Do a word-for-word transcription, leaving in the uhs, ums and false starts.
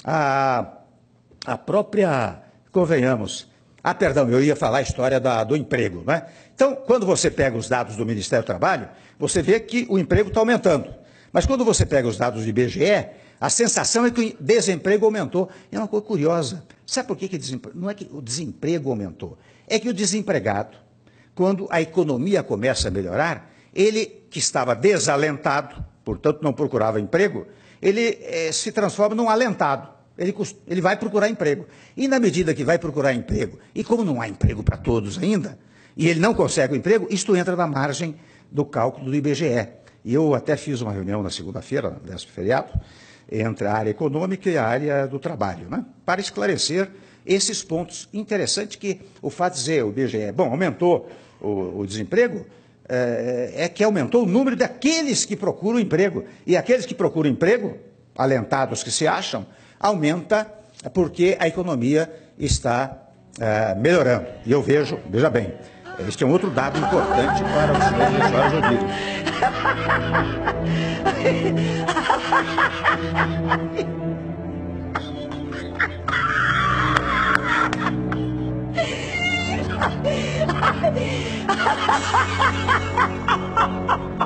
A, a própria, convenhamos, ah, perdão, eu ia falar a história da, do emprego, né? Então, quando você pega os dados do Ministério do Trabalho, você vê que o emprego está aumentando. Mas quando você pega os dados do I B G E, a sensação é que o desemprego aumentou. É uma coisa curiosa. Sabe por que, que desemprego? Não é que o desemprego aumentou. É que o desempregado, quando a economia começa a melhorar, ele que estava desalentado, portanto não procurava emprego, ele eh, se transforma num alentado. Ele, ele vai procurar emprego. E na medida que vai procurar emprego, e como não há emprego para todos ainda, e ele não consegue o emprego, isto entra na margem do cálculo do I B G E. E eu até fiz uma reunião na segunda-feira, desse feriado, entre a área econômica e a área do trabalho, né, para esclarecer esses pontos. Interessante que o fato de dizer o I B G E, bom, aumentou o, o desemprego, é, é que aumentou o número daqueles que procuram emprego. E aqueles que procuram emprego, alentados que se acham, aumenta porque a economia está é, melhorando. E eu vejo, veja bem, este é um outro dado importante para os senhores e senhoras ouvirem. Ha ha ha ha!